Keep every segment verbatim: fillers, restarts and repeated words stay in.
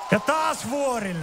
Ja taas vuorille.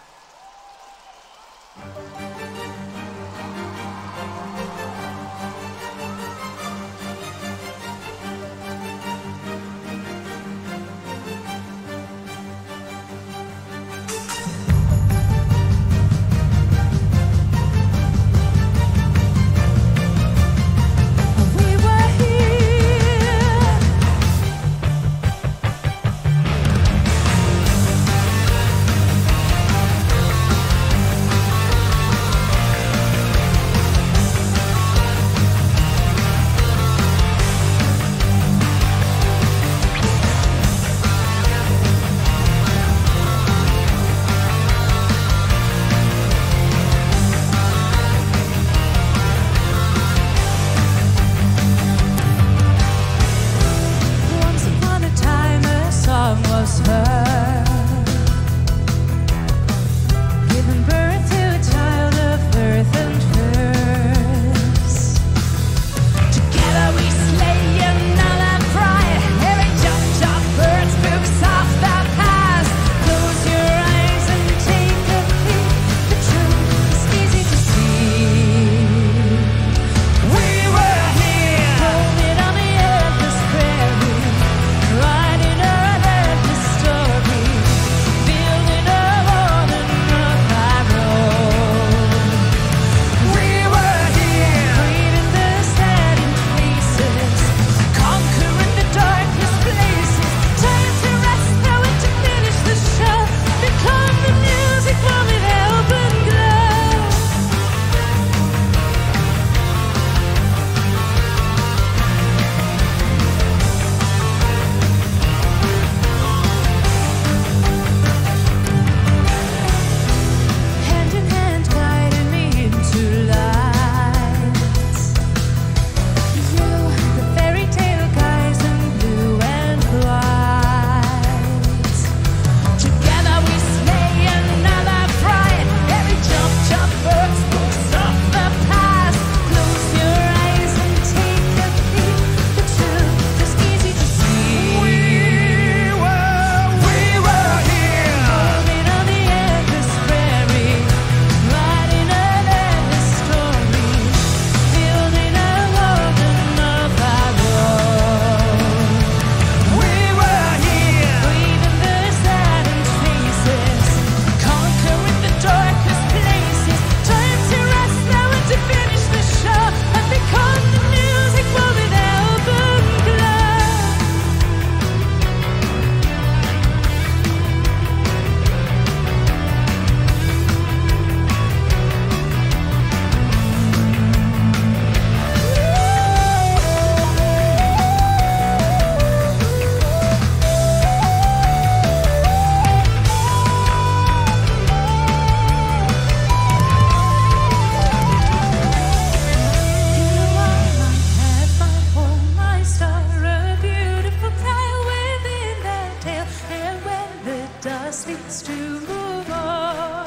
Needs to move on.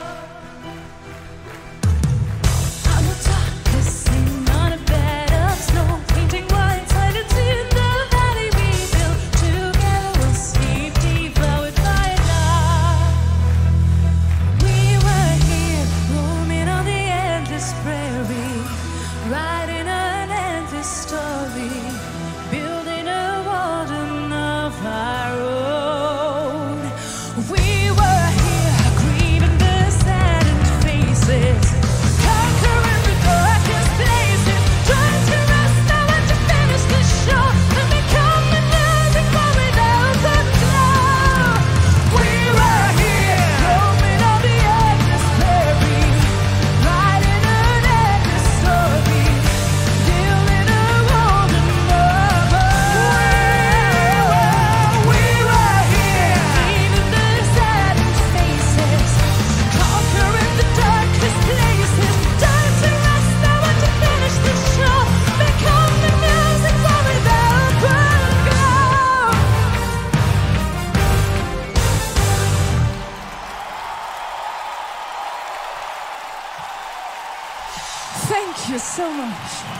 Kissing on a bed of snow, painting white silence in the valley we built together. We'll sleep devoured by love. We were here, roaming on the endless prairie, writing an endless story, building a world of our own. We were here, grieving the saddened faces, conquering the darkest places, trying to rest now and to finish the show and become the music for an open glow. We were here, roaming on the endless prairie, writing an endless story, building a world of love. We were here, grieving the saddened faces, conquering the darkest places, time to rest now and to finish the show, become the music for an open glow. Thank you so much.